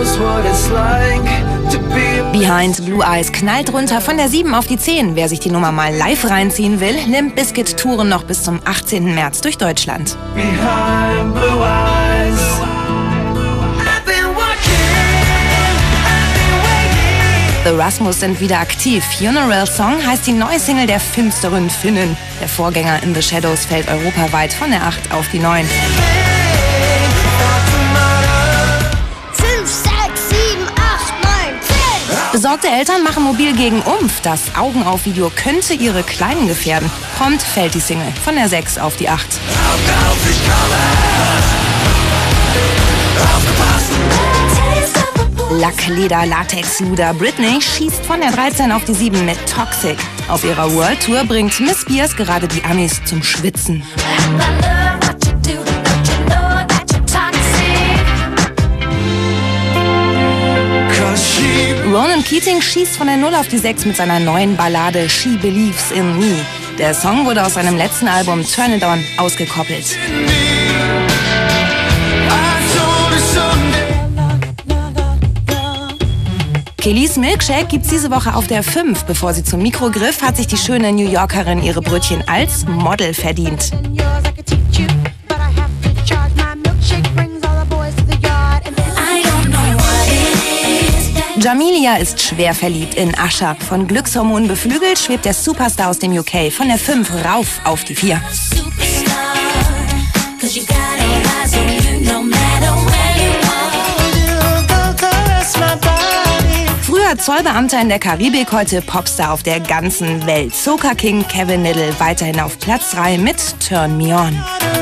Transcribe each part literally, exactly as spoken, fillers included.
Behind Blue Eyes knallt runter von der sieben auf die zehn. Wer sich die Nummer mal live reinziehen will, Limp Bizkit touren noch bis zum achtzehnten März durch Deutschland. Behind Blue Eyes. The Rasmus sind wieder aktiv. Funeral Song heißt die neue Single der finsteren Finnen. Der Vorgänger In the Shadows fällt europaweit von der acht auf die neun. fünf, sechs, sieben, acht, neun, zehn. Besorgte Eltern machen mobil gegen Umf. Das Augenauf-Video könnte ihre Kleinen gefährden. Prompt fällt die Single von der sechs auf die acht. Lack, Leder, Latex, Luder. Britney schießt von der dreizehn auf die sieben mit Toxic. Auf ihrer World Tour bringt Miss Spears gerade die Amis zum Schwitzen. Ronan Keating schießt von der null auf die sechs mit seiner neuen Ballade She Believes in Me. Der Song wurde aus seinem letzten Album Turn It On ausgekoppelt. Kellys Milkshake gibt's diese Woche auf der fünf. Bevor sie zum Mikro griff, hat sich die schöne New Yorkerin ihre Brötchen als Model verdient. Jamelia ist schwer verliebt in Usher. Von Glückshormonen beflügelt schwebt der Superstar aus dem U K von der fünf rauf auf die vier. Früher Zollbeamter in der Karibik, heute Popstar auf der ganzen Welt. Soca King Kevin Lyttle weiterhin auf Platz drei mit Turn Me On.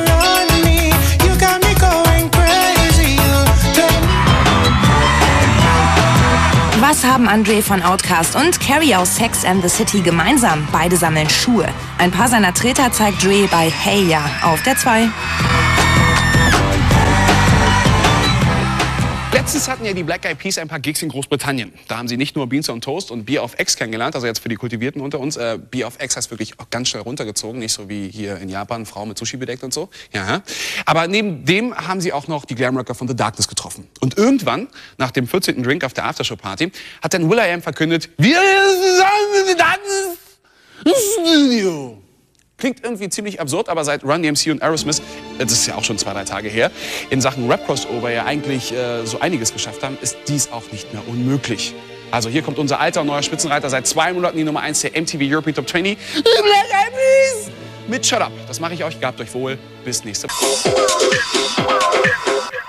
Was haben Andre von Outkast und Carrie aus Sex and the City gemeinsam? Beide sammeln Schuhe. Ein paar seiner Treter zeigt Dre bei Hey Ya auf der zwei. Letztens hatten ja die Black Eyed Peas ein paar Gigs in Großbritannien. Da haben sie nicht nur Beans on Toast und Beer of X kennengelernt, also jetzt für die Kultivierten unter uns. Äh, Beer of X heißt wirklich auch ganz schnell runtergezogen, nicht so wie hier in Japan, Frau mit Sushi bedeckt und so. Ja. Aber neben dem haben sie auch noch die Glamrocker von The Darkness getroffen. Und irgendwann, nach dem vierzehnten Drink auf der Aftershow-Party, hat dann will.i.am verkündet, wir sind The Darkness Studio. Klingt irgendwie ziemlich absurd, aber seit Run D M C und Aerosmith, das ist ja auch schon zwei, drei Tage her, in Sachen Rap-Crossover ja eigentlich äh, so einiges geschafft haben, ist dies auch nicht mehr unmöglich. Also hier kommt unser alter und neuer Spitzenreiter seit zwei Monaten die Nummer eins der M T V European Top zwanzig, Black Eyed Peas, mit Shut Up. Das mache ich euch, gehabt euch wohl, bis nächste Woche.